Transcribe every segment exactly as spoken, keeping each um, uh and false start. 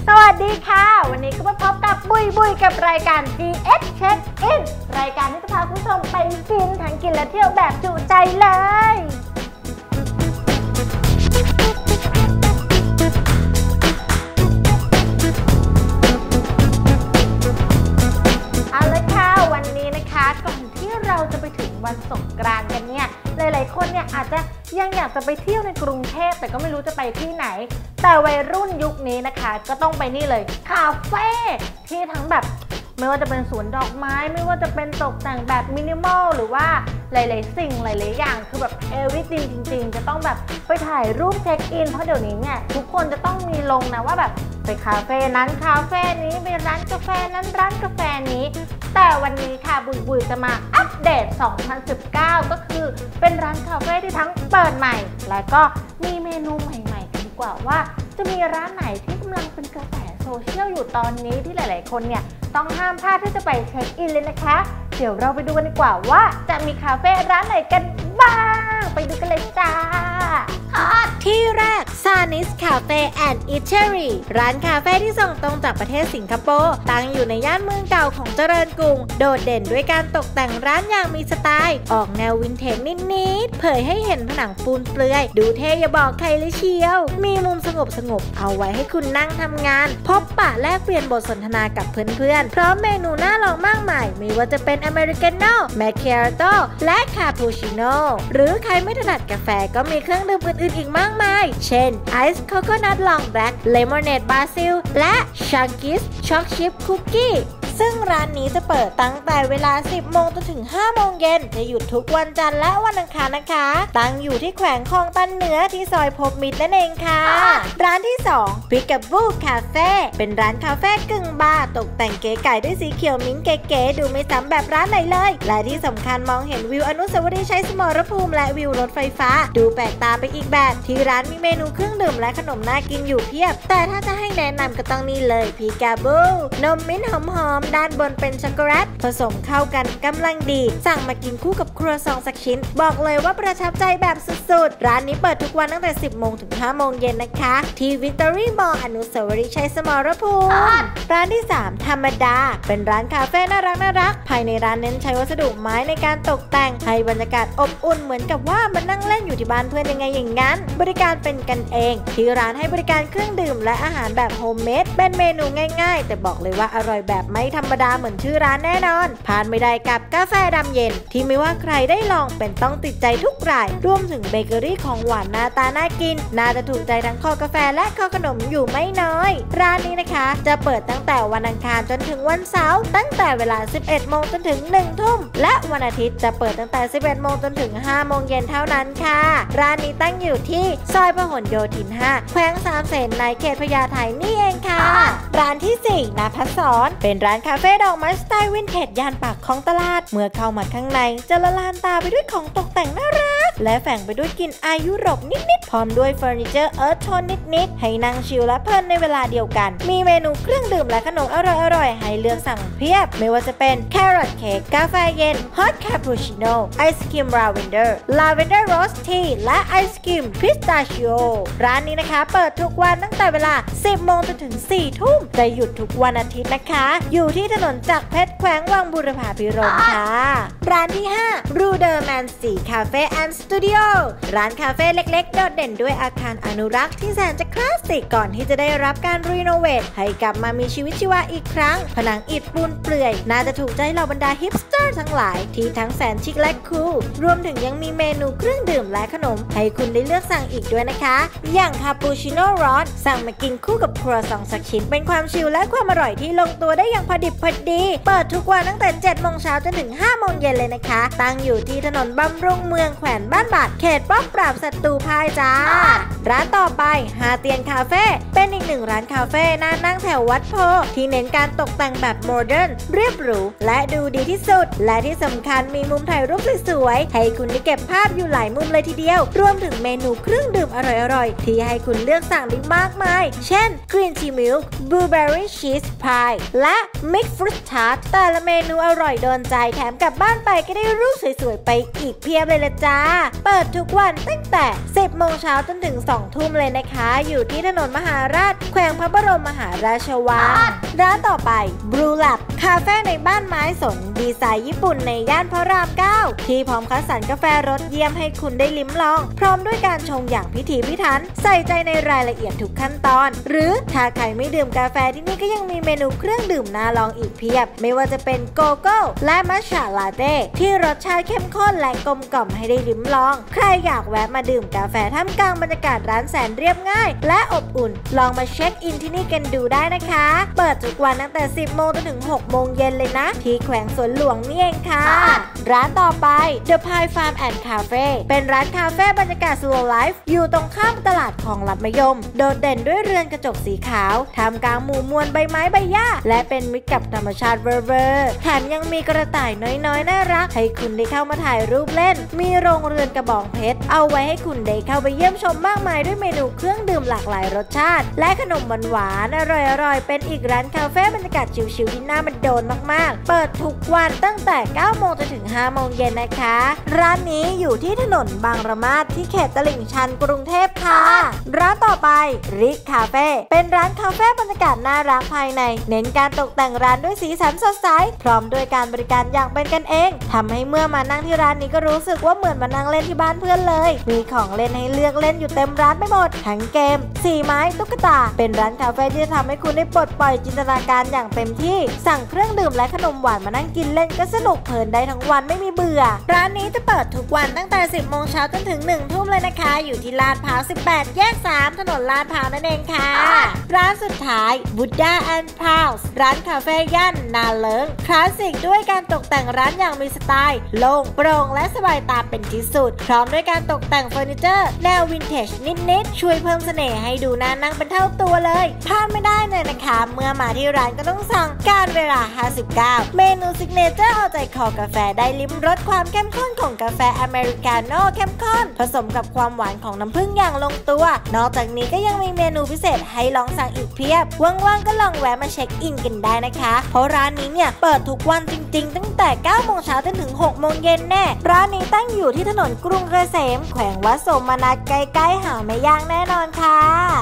สวัสดีค่ะวันนี้ก็มาพบกับบุยบุยกับรายการ จี เอส Check In รายการที่จะพาคุณผู้ชมไปฟินทั้งกินและเที่ยวแบบจุใจเลยเอาละค่ะวันนี้นะคะก่อนที่เราจะไปถึงวันสงกรานต์กันเนี่ยหลายๆคนเนี่ยอาจจะยังอยากจะไปเที่ยวในกรุงเทพแต่ก็ไม่รู้จะไปที่ไหนแต่วัยรุ่นยุคนี้นะคะก็ต้องไปนี่เลยคาเฟ่ที่ทั้งแบบไม่ว่าจะเป็นสวนดอกไม้ไม่ว่าจะเป็นตกแต่งแบบมินิมอลหรือว่าหลายๆสิ่งหลายๆอย่างคือแบบเอวิติงจริงๆจะต้องแบบไปถ่ายรูปเช็คอินเพราะเดี๋ยวนี้เนี่ยทุกคนจะต้องมีลงนะว่าแบบไปคาเฟ่นั้นคาเฟ่นี้ไปร้านกาแฟนั้นร้านกาแฟนี้แต่วันนี้ค่ะบุยบุยจะมาอัปเดตสองพันสิบเก้าก็คือเป็นร้านคาเฟ่ที่ทั้งเปิดใหม่และก็มีเมนูใหม่ๆกันดีกว่าว่าจะมีร้านไหนที่กำลังเป็นกระแสโซเชียลอยู่ตอนนี้ที่หลายๆคนเนี่ยต้องห้ามพลาดที่จะไปเช็คอินเลยนะคะเดี๋ยวเราไปดูกันดีกว่าว่าจะมีคาเฟ่ร้านไหนกันบ้างไปดูกันเลยจ้าที่แรก Sanis Cafe and Eatery ร้านคาเฟ่ที่ส่งตรงจากประเทศสิงคโปร์ตั้งอยู่ในย่านเมืองเก่าของเจริญกรุงโดดเด่นด้วยการตกแต่งร้านอย่างมีสไตล์ออกแนววินเทจนิดๆเผยให้เห็นผนังปูนเปลื่อยดูเท่อย่าบอกใครเลยเชียวมีมุมสงบสงบเอาไว้ให้คุณนั่งทำงานพบปะแลกเปลี่ยนบทสนทนากับเพื่อนๆพร้อมเมนูน่าลองมากมายไม่ว่าจะเป็นอเมริกาโน่แมคคิอาโต้และคาปูชิโน่หรือใครไม่ถนัดกาแฟก็มีเครื่องดื่มอื่นๆอีกมากมายเช่นไอซ์โคโคนัทลองแบล็กเลมอนเนดบาซิลและชังกิสช็อกชิพคุกกี้ซึ่งร้านนี้จะเปิดตั้งแต่เวลาสิบโมงจนถึงห้าโมงเย็นจะหยุดทุกวันจันทร์และวันอังคารนะคะตั้งอยู่ที่แขวงคลองตันเหนือที่ซอยพบมิตรนั่นเองค่ะร้านที่สอง Peekaboo Cafe เป็นร้านคาเฟ่กึ่งบาร์ตกแต่งเก๋ไก๋ด้วยสีเขียวมิ้งเก๋ๆดูไม่ซ้ำแบบร้านไหนเลยและที่สำคัญมองเห็นวิวอนุสาวรีย์ชัยสมรภูมิและวิวรถไฟฟ้าดูแปลกตาไปอีกแบบที่ร้านมีเมนูเครื่องดื่มและขนมน่ากินอยู่เพียบแต่ถ้าจะให้แนะนำก็ต้องนี่เลย Peekaboo นมมิ้นหอมด้านบนเป็นช็อกโกแลตผสมเข้ากันกำลังดีสั่งมากินคู่กับครัวซองสักชิ้นบอกเลยว่าประทับใจแบบสุดๆร้านนี้เปิดทุกวันตั้งแต่สิบโมงถึงห้าโมงเย็นนะคะที่ Victory Mall อนุสาวรีย์ชัยสมรภูมิร้านที่สามธรรมดาเป็นร้านคาเฟ่น่ารักน่ารักภายในร้านเน้นใช้วัสดุไม้ในการตกแต่งให้บรรยากาศอบอุ่นเหมือนกับว่ามันนั่งเล่นอยู่ที่บ้านเพื่อนยังไงอย่างนั้นบริการเป็นกันเองที่ร้านให้บริการเครื่องดื่มและอาหารแบบโฮมเมดเป็นเมนูง่ายๆแต่บอกเลยว่าอร่อยแบบไม่ธรรมดาเหมือนชื่อร้านแน่นอนผ่านไม่ได้กับกาแฟดำเย็นที่ไม่ว่าใครได้ลองเป็นต้องติดใจทุกรายรวมถึงเบเกอรี่ของหวานหน้าตาน่ากินน่าจะถูกใจทั้งคอกาแฟและคอขนมอยู่ไม่น้อยร้านนี้นะคะจะเปิดตั้งแต่วันอังคารจนถึงวันเสาร์ตั้งแต่เวลาสิบเอ็ดโมงจนถึงหนึ่งทุ่มและวันอาทิตย์จะเปิดตั้งแต่สิบเอ็ดโมงจนถึงห้าโมงเย็นเท่านั้นค่ะร้านนี้ตั้งอยู่ที่ซอยพหลโยธินห้าแขวงสามเสนในเขตพญาไทนี่เองค่ะร้านที่สี่ณภัสสรเป็นร้านคาเฟ่ดอกไม้สไตล์วินเทจย่านปากคลองตลาดเมื่อเข้ามาข้างในจะละลานตาไปด้วยของตกแต่งน่ารักและแฝงไปด้วยกลิ่นอายยุโรปนิดๆพร้อมด้วยเฟอร์นิเจอร์เอิร์ธโทนนิดๆให้นั่งชิลและเพลินในเวลาเดียวกันมีเมนูเครื่องดื่มและขนมอร่อยๆให้เลือกสั่งเพียบไม่ว่าจะเป็นแครอทเค้กกาแฟเย็นฮอตคาปูชิโน่ไอศกรีมลาเวนเดอร์ลาเวนเดอร์โรสทีและไอศกรีมพิสตาชิโอร้านนี้นะคะเปิดทุกวันตั้งแต่เวลาสิบโมงจนถึงสี่ทุ่มจะหยุดทุกวันอาทิตย์นะคะอยู่ที่ถนนจักรเพชรแขวงวังบุรพาภิรมย์ค่ะร้านที่ห้ารูเดอร์แมนสีคาเฟ่แอนด์สตูดิโอร้านคาเฟ่เล็กๆโดดเด่นด้วยอาคารอนุรักษ์ที่แสนจะคลาสสิกก่อนที่จะได้รับการรีโนเวทให้กลับมามีชีวิตชีวาอีกครั้งผนังอิฐปูนเปลื่อยน่าจะถูกใจเหล่าบรรดาฮิปสเตอร์ทั้งหลายที่ทั้งแสนชิคและคูลรวมถึงยังมีเมนูเครื่องดื่มและขนมให้คุณได้เลือกสั่งอีกด้วยนะคะอย่างคาปูชิโน่ร้อนสั่งมากินคู่กับครัวซองสักชิ้นเป็นความชิลและความอร่อยที่ลงตัวได้อย่างพอดิบพอดีเปิดทุกวันตั้งแต่เจ็ดโมงเช้าจนถึงห้าโมงเย็นเลยนะคะตั้งอยู่ที่ถนนบำรุงเมืองแขวงบ้านบาดเขตป้อมปราบศัตรูพ่ายจ้าร้านต่อไปฮาเตียนคาเฟ่เป็นอีกหนึ่งร้านคาเฟ่น่านั่งแถววัดโพที่เน้นการตกแต่งแบบโมเดิร์นเรียบหรูและดูดีที่สุดและที่สำคัญมีมุมถ่ายรูปสวยๆให้คุณได้เก็บภาพอยู่หลายมุมเลยทีเดียวรวมถึงเมนูเครื่องดื่มอร่อยๆที่ให้คุณเลือกสั่งได้มากมายเช่นกรีนทีมิลค์บลูเบอร์รี่ชีสพายและมิกซ์ฟรุตทาร์ตแต่ละเมนูอร่อยโดนใจแถมกลับบ้านไปก็ได้รูปสวยๆไปอีกเพียบเลยละจ้าเปิดทุกวันตั้งแต่สิบโมงเช้าจนถึงสองทุ่มเลยนะคะอยู่ที่ถนนมหาราชแขวงพระบรมมหาราชวังร้านต่อไป Blue Lab คาเฟ่ในบ้านไม้สนดีไซน์ญี่ปุ่นในย่านพระรามเก้าที่พร้อมคัดสรรกาแฟรสเยี่ยมให้คุณได้ลิ้มลองพร้อมด้วยการชงอย่างพิถีพิถันใส่ใจในรายละเอียดทุกขั้นตอนหรือถ้าใครไม่ดื่มกาแฟที่นี่ก็ยังมีเมนูเครื่องดื่มน่าลองอีกเพียบไม่ว่าจะเป็นโกโก้และมัทฉะลาเต้ที่รสชาติเข้มข้นและกลมกล่อมให้ได้ลิ้มลองใครอยากแวะมาดื่มกาแฟท่ามกลางบรรยากาศร้านแสนเรียบง่ายและอบอุ่นลองมาเช็คอินที่นี่กันดูได้นะคะเปิดทุกวันตั้งแต่สิบโมงจนถึงหกโมงเย็นเลยนะที่แขวงสวนหลวงนี่เองค่ะร้านต่อไป The Pie Farm and Cafe เป็นร้านคาเฟ่บรรยากาศ slow life อยู่ตรงข้ามตลาดของลัดมะยมโดดเด่นด้วยเรือนกระจกสีขาวท่ามกลางหมู่มวลใบไม้ใบหญ้าและเป็นมิตรกับธรรมชาติเวอร์เวอร์แถมยังมีกระต่ายน้อยๆน่ารักให้คุณได้เข้ามาถ่ายรูปเล่นมีโรงเรือนกระบองเพชรเอาไว้ให้คุณได้เข้าไปเยี่ยมชมมากมายด้วยเมนูเครื่องดื่มหลากหลายรสชาติและขนมหวานๆอร่อยๆเป็นอีกร้านคาเฟ่บรรยากาศชิลๆที่น่ามันโดนมากๆเปิดทุกวันตั้งแต่เก้าโมงจนถึงห้าโมงเย็นนะคะร้านนี้อยู่ที่ถนนบางระมาดที่เขตตลิ่งชันกรุงเทพค่ะร้านต่อไปริคคาเฟ่เป็นร้านคาเฟ่บรรยากาศน่ารักภายในเน้นการตกแต่งร้านด้วยสีสันสดใสพร้อมด้วยการบริการอย่างเป็นกันเองทำให้เมื่อมานั่งที่ร้านนี้ก็รู้สึกว่าเหมือนมานั่งเล่นที่บ้านเพื่อนเลยมีของเล่นให้เลือกเล่นอยู่เต็มร้านไปหมดทั้งเกมสีไม้ตุ๊กตาเป็นร้านคาเฟ่ที่จะทำให้คุณได้ปลดปล่อยจินตนาการอย่างเต็มที่สั่งเครื่องดื่มและขนมหวานมานั่งกินเล่นก็สนุกเพลินได้ทั้งวันไม่มีเบื่อร้านนี้จะเปิดทุกวันตั้งแต่สิบโมงเช้าจนถึงหนึ่งทุ่มเลยนะคะอยู่ที่ลาดพร้าวสิบแปดแยกสามถนนลาดพร้าวนั่นเองค่ะร้านสุดท้าย Buddha and Pals ร้านคาเฟ่ย่านนาเลิงคลาสสิกด้วยการตกแต่งร้านอย่างมีสไตล์โล่งโปร่งและสบายตาเป็นที่สุดพร้อมด้วยการตกแต่งเฟอร์นิเจอร์แนววินเทจนิดๆช่วยเพิ่มเสน่ห์ให้ดูน่านั่งเป็นเท่าตัวเลยพลาดไม่ได้เลยนะคะเมื่อมาที่ร้านก็ต้องสั่งการเวลาห้าสิบเก้าเมนูซิกเนเจอร์เอาใจคอกาแฟได้ลิ้มรสความเข้มข้นของกาแฟอเมริกาโน่เข้มข้นผสมกับความหวานของน้ำผึ้งอย่างลงตัวนอกจากนี้ก็ยังมีเมนูพิเศษให้ลองสั่งอีกเพียบว่างๆก็ลองแวะมาเช็คอินกันได้นะคะเพราะร้านนี้เนี่ยเปิดทุกวันจริงๆตั้งแต่เก้าโมงเช้าจนถึงหกโมงเย็นแน่ร้านนี้ตั้งอยู่ที่ถนนกรุงเกษมแขวงวัดสมนัสใกล้ๆหาไม่ยากแน่นอนค่ะ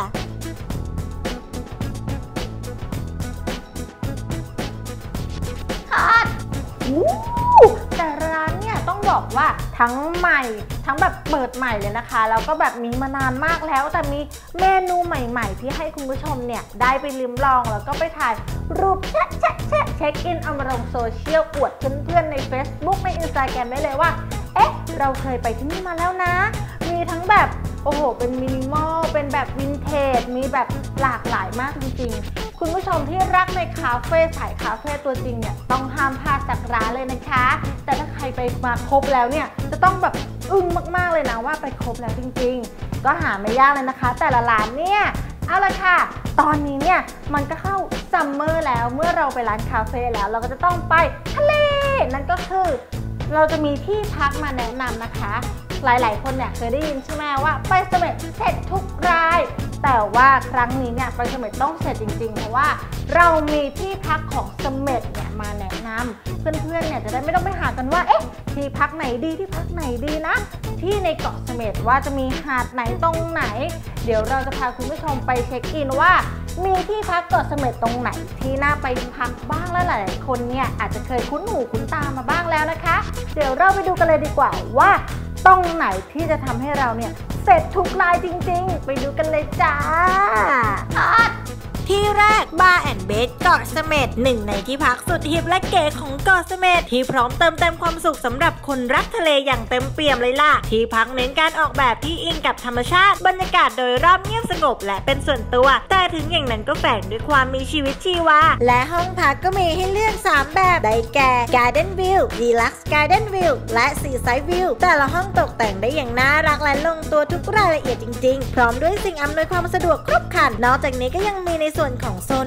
แต่ร้านเนี่ยต้องบอกว่าทั้งใหม่ทั้งแบบเปิดใหม่เลยนะคะแล้วก็แบบมีมานานมากแล้วแต่มีเมนูใหม่ๆที่ให้คุณผู้ชมเนี่ยได้ไปลิ้มลองแล้วก็ไปถ่ายรูปแชะแชะแชะเช็คอินเอามาลงโซเชียลอวดเพื่อนๆใน Facebook ใน Instagram ได้เลยว่าเอ๊ะเราเคยไปที่นี่มาแล้วนะมีทั้งแบบโอ้โหเป็นมินิมอลเป็นแบบวินเทจมีแบบหลากหลายมากจริงๆคุณผู้ชมที่รักในคาเฟ่สายคาเฟ่ตัวจริงเนี่ยต้องห้ามพลาดจากร้านเลยนะคะแต่ถ้าใครไปมาครบแล้วเนี่ยจะต้องแบบอึ้งมากๆเลยนะว่าไปครบแล้วจริงๆก็หาไม่ยากเลยนะคะแต่ละร้านเนี่ยเอาละค่ะตอนนี้เนี่ยมันก็เข้าซัมเมอร์แล้วเมื่อเราไปร้านคาเฟ่แล้วเราก็จะต้องไปทะเลนั่นก็คือเราจะมีที่พักมาแนะนำนะคะหลายๆคนเนี่ยเคยได้ยินใช่ไหมว่าไปเสม็ดเสร็จทุกรายแต่ว่าครั้งนี้เนี่ยไปเสม็ดต้องเสร็จจริงๆเพราะว่าเรามีที่พักของเสม็ดเนี่ยมาแนะนำเพื่อนๆเนี่ยจะได้ไม่ต้องไปหากันว่าเอ๊ะที่พักไหนดีที่พักไหนดีนะที่ในเกาะเสม็ดว่าจะมีหาดไหนตรงไหนเดี๋ยวเราจะพาคุณผู้ชมไปเช็คอินว่ามีที่พักเกาะเสม็ดตรงไหนที่น่าไปพักบ้างและหลายๆคนเนี่ยอาจจะเคยคุ้นหูคุ้นตามาบ้างแล้วนะคะเดี๋ยวเราไปดูกันเลยดีกว่าว่าตรงไหนที่จะทำให้เราเนี่ยเสร็จทุกรายจริงๆไปดูกันเลยจ้าที่แรกบาร์แอนด์เบดเกาะเสม็ดหนึ่งในที่พักสุดฮิปและเก๋ของเกาะเสม็ดที่พร้อมเติมเต็มความสุขสำหรับคนรักทะเลอย่างเต็มเปี่ยมเลยล่ะที่พักเน้นการออกแบบที่อิงกับธรรมชาติบรรยากาศโดยรอบเงียบสงบและเป็นส่วนตัวแต่ถึงอย่างนั้นก็แฝงด้วยความมีชีวิตชีวาและห้องพักก็มีให้เลือกสามแบบได้แก่ Garden View Deluxe Garden View และ Seaside View แต่ละห้องตกแต่งได้อย่างน่ารักและลงตัวทุกรายละเอียดจริงๆพร้อมด้วยสิ่งอำนวยความสะดวกครบครันนอกจากนี้ก็ยังมีในส่วนของโซนบาร์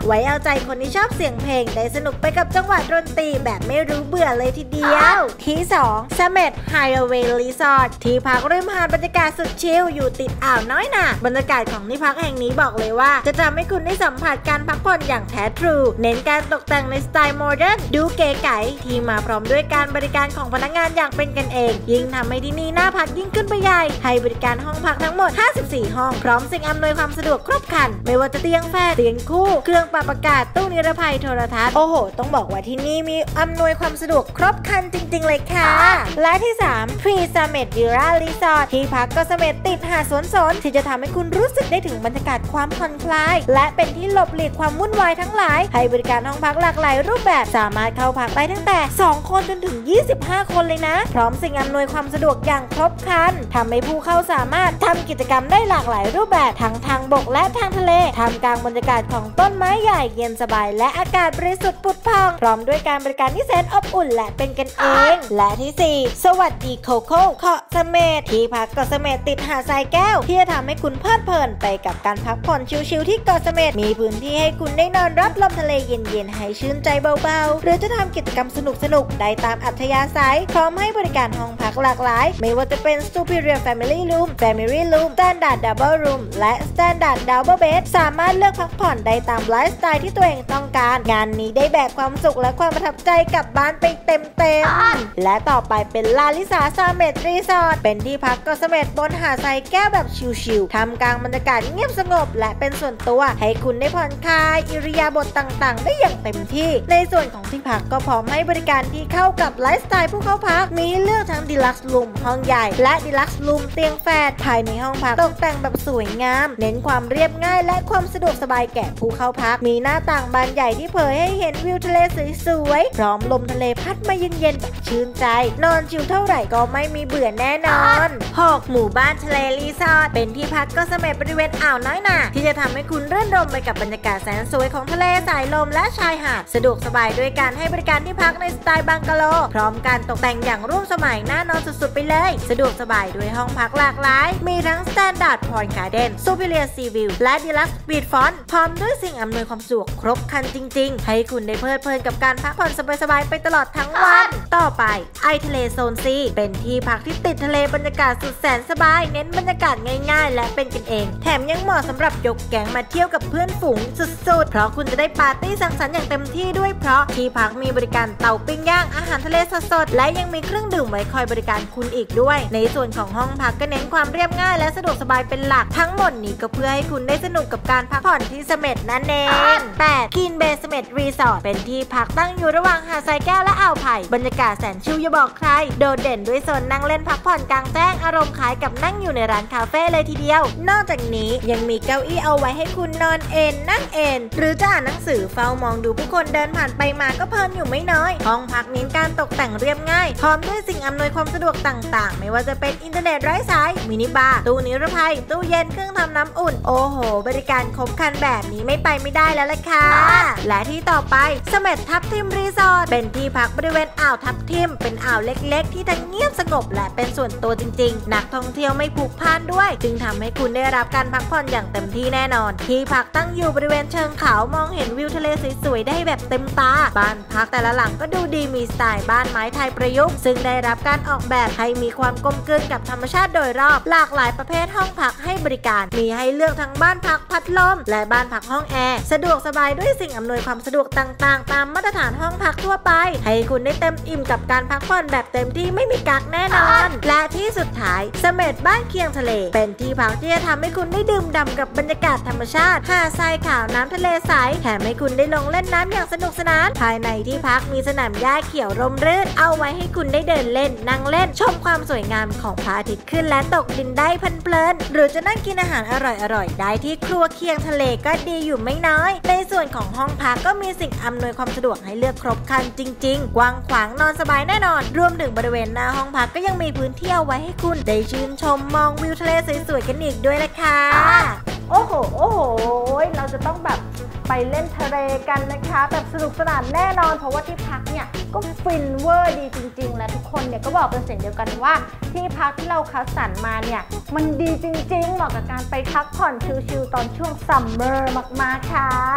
ไว้เอาใจคนที่ชอบเสียงเพลงได้สนุกไปกับจังหวะดนตรีแบบไม่รู้เบื่อเลยทีเดียวที่สองเสม็ดไฮเวย์รีสอร์ทที่พักริมหาดบรรยากาศสุดชิลอยู่ติดอ่าวน้อยหนาบรรยากาศของที่พักแห่งนี้บอกเลยว่าจะทำให้คุณได้สัมผัสการพักผ่อนอย่างแท้ทรูเน้นการตกแต่งในสไตล์โมเดิร์นดูเก๋ไก๋ที่มาพร้อมด้วยการบริการของพนักงานอย่างเป็นกันเองยิ่งทำให้ที่นี่น่าพักยิ่งขึ้นไปใหญ่ให้บริการห้องพักทั้งหมดห้าสิบสี่ห้องพร้อมสิ่งอำนวยความสะดวกครบครันไม่ว่าจะเตียงแฝดเตียงคู่เครื่องปรับอากาศตู้นิรภัยโทรทัศน์โอ้โหต้องบอกว่าที่นี่มีอำนวยความสะดวกครบครันจริงๆเลยค่ะและที่สาม Pre Summit Villa Resort ที่พักก็เสม็ดติดหาดสวนสนที่จะทำให้คุณรู้สึกได้ถึงบรรยากาศความผ่อนคลายและเป็นที่หลบหลีกความวุ่นวายทั้งหลายให้บริการห้องพักหลากหลายรูปแบบสามารถเข้าพักได้ตั้งแต่สองคนจนถึงยี่สิบห้าคนเลยนะพร้อมสิ่งอำนวยความสะดวกอย่างครบครันทำให้ผู้เข้าสามารถทำกิจกรรมได้หลากหลายรูปแบบทั้งทางบกและทางทะเลท่ามกลางบรรยากาศของต้นไม้ใหญ่เย็นสบายและอากาศบริสุทธิ์ผุดพองพร้อมด้วยการบริการที่แสนอบอุ่นและเป็นกันเองและที่สี่สวัสดีโคโค่เกาะเสม็ดที่พักเกาะเสม็ดติดหาดทรายแก้วที่จะทำให้คุณเพลิดเพลินไปกับการพักผ่อนชิลๆที่เกาะเสม็ดมีพื้นที่ให้คุณได้นอนรับลมทะเลเย็นๆให้ชื่นใจเบาๆหรือจะทำกิจกรรมสนุกๆได้ตามอัธยาศัยพร้อมให้บริการห้องพักหลากหลายไม่ว่าจะเป็น Superior Family Room Family Room Standard Double Room และ Standard Double Bed สามารถเลือกพักผ่อนได้ตามไลฟ์สไตล์ที่ตัวเองต้องการงานนี้ได้แบกความสุขและความประทับใจกลับบ้านไปเต็มๆและต่อไปเป็นลาลิสาซาเมดรีสอร์ทเป็นที่พักเกาะเสม็ดบนหาดทรายแก้วแบบชิลๆทำกลางบรรยากาศเงียบสงบและเป็นส่วนตัวให้คุณได้ผ่อนคลายอิริยาบถต่างๆได้อย่างเต็มที่ในส่วนของที่พักก็พร้อมให้บริการที่เข้ากับไลฟ์สไตล์ผู้เข้าพักมีเลือกทั้งดีลักซ์รูมห้องใหญ่และดีลักซ์รูมเตียงแฝดภายในห้องพักตกแต่งแบบสวยงามเน้นความเรียบง่ายและความสะดวกสบายแก่ผู้เข้าพักมีหน้าต่างบานใหญ่ที่เผยให้เห็นวิวทะเลสวยๆพร้อมลมทะเลพัดมาเย็นๆแบบชื่นใจนอนชิลเท่าไหร่ก็ไม่มีเบื่อแน่นอนหกหมู่บ้านทะเลรีสอร์ทเป็นที่พักเกาะเสม็ดบริเวณอ่าวน้อยหนาที่จะทำให้คุณรื่นรมไปกับบรรยากาศแสนสวยของทะเลสายลมและชายหาดสะดวกสบายด้วยการให้บริการที่พักในสไตล์บังกะโลพร้อมการตกแต่งอย่างร่วมสมัยน่านอนสุดๆไปเลยสะดวกสบายด้วยห้องพักหลากหลายมีทั้ง Standard Point Garden Superior Sea View และ Deluxe Beachfront พร้อมด้วยสิ่งอำนวยความสะดวกครบครันจริงๆให้คุณได้เพลิดเพลินกับการพักผ่อนสบายๆไปตลอดทั้งวันต่อไปไอทะเลโซนซีเป็นที่พักที่ติดทะเลบรรยากาศสุดแสนสบายเน้นบรรยากาศง่ายๆและเป็นกันเองแถมยังเหมาะสำหรับยกแก๊งมาเที่ยวกับเพื่อนฝูงสุดๆเพราะคุณจะได้ปาร์ตี้สังสรรค์อย่างเต็มที่ด้วยเพราะที่พักมีบริการเตาปิ้งย่างอาหารทะเลสดๆและยังมีเครื่องดื่มไว้คอยบริการคุณอีกด้วยในส่วนของห้องพักก็เน้นความเรียบง่ายและสะดวกสบายเป็นหลักทั้งหมดนี้ก็เพื่อให้คุณได้สนุกกับการพักผ่อนที่เสม็ดนั่นเองแปด Green Bay เสม็ดรีสอร์ทเป็นที่พักตั้งอยู่ระหว่างหาดทรายแก้วและอ่าวไผ่บรรยากาศแสนชิลอย่าบอกใครโดดเด่นด้วยโซนนั่งเล่นพักผ่อนกลางแจ้งอารมณ์คล้ายกับนั่งอยู่ในร้านคาเฟ่เลยทีเดียวนอกจากนี้ยังมีเก้าอี้เอาไว้ให้คุณนอนเอนนั่งเอนหรือจะอ่านหนังสือเฝ้ามองดูผู้คนเดินผ่านไปมาก็เพลินอยู่ไม่น้อยห้องพักเน้นการตกแต่งเรียบง่ายพร้อมด้วยสิ่งอำนวยความสะดวกต่างๆไม่ว่าจะเป็นอินเทอร์เน็ตไร้สายมินิบาร์ตู้นิรภัยตู้เย็นเครื่องทำน้ำอุ่นโอ้โหบริการครบครันแบบนี้ไม่ไปไม่ได้แล้วล่ะค่ะและที่ต่อไปเสม็ดทับทิมรีสอร์ทเป็นที่พักบริเวณอ่าวทับทิมเป็นอ่าวเล็กๆที่ทั้งเงียบสงบและเป็นส่วนตัวจริงๆนักท่องเที่ยวไม่ผูกพันด้วยจึงทำให้คุณได้รับการพักผ่อนอย่างเต็มที่แน่นอนที่พักตั้งอยู่บริเวณเชิงเขามองเห็นวิวทะเลสวยๆได้แบบเต็มตาบ้านพักแต่ละหลังก็ดูดีมีสไตล์บ้านไม้ไทยประยุกต์ซึ่งได้รับการออกแบบให้มีความกลมกลืนกับธรรมชาติโดยรอบหลากหลายประเภทห้องพักให้บริการมีให้เลือกทั้งบ้านพักพัดลมและบ้านพักห้องแอร์สะดวกสบายด้วยสิ่งอำนวยความสะดวกต่างๆตามมาตรฐานห้องพักทั่วไปให้คุณได้เต็มอิ่มกับการพักผ่อนแบบเต็มที่ไม่มีกักแน่นอนและที่สุดท้ายเสม็ดบ้านเคียงทะเลเป็นที่พักที่จะทำให้คุณได้ดื่มด่ำกับบรรยากาศธรรมชาติหาดทรายขาวน้ำทะเลใสแถมให้คุณได้ลงเล่นน้ำอย่างสนุกสนานภายในที่พักมีสนามหญ้าเขียวร่มรื่นเอาไว้ให้คุณได้เดินเล่นนั่งเล่นชมความสวยงามของพระอาทิตย์ขึ้นและตกดินได้เพลินๆหรือจะนั่งกินอาหารอร่อยๆได้ที่ครัวเคียงทะเลก็ดีอยู่ไม่น้อยในส่วนของห้องพักก็มีสิ่งอำนวยความสะดวกให้เลือกครบครันจริงๆกว้างขวางนอนสบายแน่นอนรวมถึงบริเวณหน้าห้องพักก็ยังมีพื้นที่เอาไว้ให้คุณได้ชื่นชมมองวิวทะเลสวยๆกันอีกด้วยละค่ะโอ้โหโอ้โหเราจะต้องแบบไปเล่นทะเลกันนะคะแบบสนุกสนานแน่นอนเพราะว่าที่พักเนี่ยก็ฟินเวอร์ดีจริงๆและทุกคนเนี่ยก็บอกเป็นเสียงเดียวกันว่าที่พักที่เราคัดสรรมาเนี่ยมันดีจริงๆเหมาะกับการไปพักผ่อนชิลๆตอนช่วงซัมเมอร์มากๆค่ะ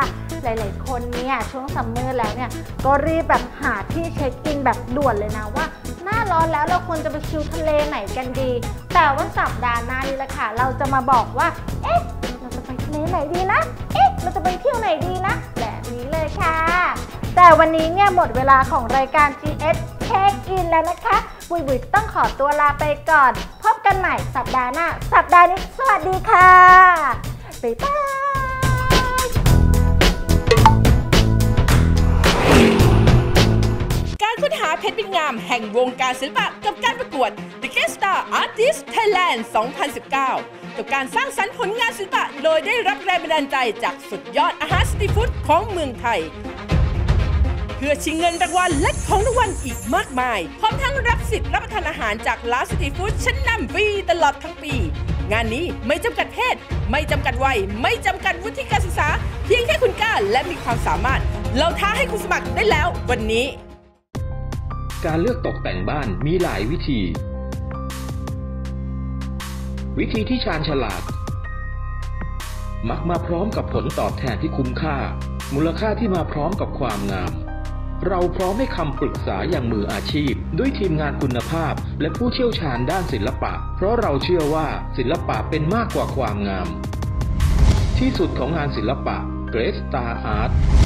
หลายๆคนเนี่ยช่วงซัมเมอร์แล้วเนี่ยก็รีบแบบหาที่เช็คอินแบบด่วนเลยนะว่าหน้าร้อนแล้วเราควรจะไปชิลทะเลไหนกันดีแต่ว่าสัปดาห์หน้านี้แหละค่ะเราจะมาบอกว่าเอ๊ะเราจะไปทะเลไหนดีนะเอ๊ะเราจะไปเที่ยวไหนดีนะแบบนี้เลยค่ะแต่วันนี้เนี่ยหมดเวลาของรายการ จี เอส Check In แล้วนะคะบุยบุยต้องขอตัวลาไปก่อนพบกันใหม่สัปดาห์หน้าสัปดาห์นี้สวัสดีค่ะบ๊ายบายการค้นหาเพชรเป็นงามแห่งวงการศิลปะกับการประกวด The Guest Star Artist Thailand สองพันสิบเก้า กับการสร้างสรรค์ผลงานศิลปะโดยได้รับแรงบันดาลใจจากสุดยอดอาหารสตรีทฟู้ดของเมืองไทยเพื่อชิงเงินรางวัลและของรางวัลอีกมากมายพร้อมทั้งรับสิทธิ์รับประทานอาหารจากร้านสตรีทฟู้ดชั้นนำฟรีตลอดทั้งปีงานนี้ไม่จำกัดเพศไม่จำกัดวัยไม่จำกัดวุฒิการศึกษาเพียงแค่คุณกล้าและมีความสามารถเราท้าให้คุณสมัครได้แล้ววันนี้การเลือกตกแต่งบ้านมีหลายวิธีวิธีที่ชาญฉลาดมักมาพร้อมกับผลตอบแทนที่คุ้มค่ามูลค่าที่มาพร้อมกับความงามเราพร้อมให้คำปรึกษาอย่างมืออาชีพด้วยทีมงานคุณภาพและผู้เชี่ยวชาญด้านศิลปะเพราะเราเชื่อว่าศิลปะเป็นมากกว่าความงามที่สุดของงานศิลปะ Great Star Art